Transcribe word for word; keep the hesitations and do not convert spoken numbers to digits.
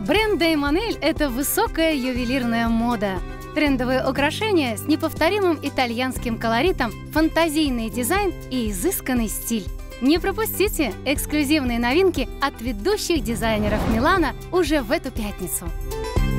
Бренд Деймонель – это высокая ювелирная мода. Трендовые украшения с неповторимым итальянским колоритом, фантазийный дизайн и изысканный стиль. Не пропустите эксклюзивные новинки от ведущих дизайнеров Милана уже в эту пятницу.